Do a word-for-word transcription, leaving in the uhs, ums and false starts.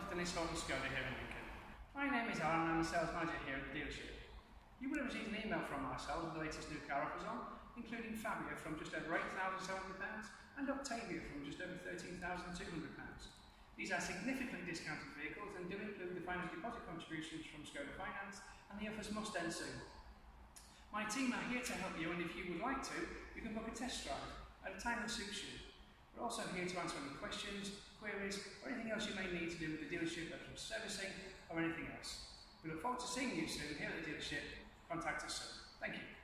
Horton SKODA here in Lincoln. My name is Alan and I'm the sales manager here at the dealership. You will have received an email from ourselves with the latest new car offers on, including Fabia from just over eight thousand seven hundred pounds and Octavia from just over thirteen thousand two hundred pounds. These are significantly discounted vehicles and do include the final deposit contributions from Skoda Finance, and the offers must end soon. My team are here to help you, and if you would like to, you can book a test drive at a time that suits you. We're also here to answer any questions, queries, or anything else you may need to do with the dealership, whether it's servicing or anything else. We look forward to seeing you soon here at the dealership. Contact us soon. Thank you.